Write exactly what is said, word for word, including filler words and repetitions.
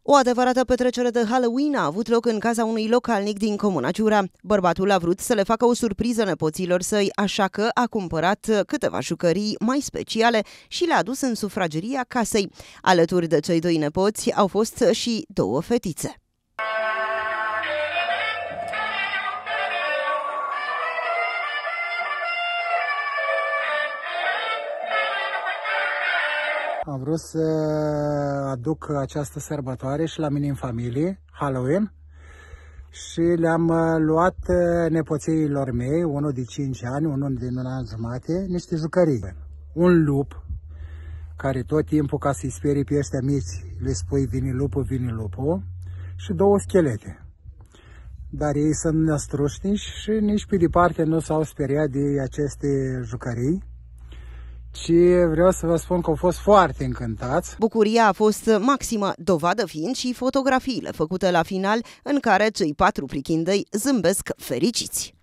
O adevărată petrecere de Halloween a avut loc în casa unui localnic din comuna Ciura. Bărbatul a vrut să le facă o surpriză nepoților săi, așa că a cumpărat câteva jucării mai speciale și le-a adus în sufrageria casei. Alături de cei doi nepoți au fost și două fetițe. Am vrut să aduc această sărbătoare și la mine în familie, Halloween, și le-am luat nepoțeilor mei, unul de cinci ani, unul de un an jumate, niște jucării. Un lup, care tot timpul, ca să-i sperie pe ăștia mici, le spui vine lupul, vine lupul, și două schelete. Dar ei sunt năstrușnici și nici pe departe nu s-au speriat de aceste jucării. Și vreau să vă spun că au fost foarte încântați. Bucuria a fost maximă, dovadă fiind și fotografiile făcute la final, în care cei patru prichindăi zâmbesc fericiți.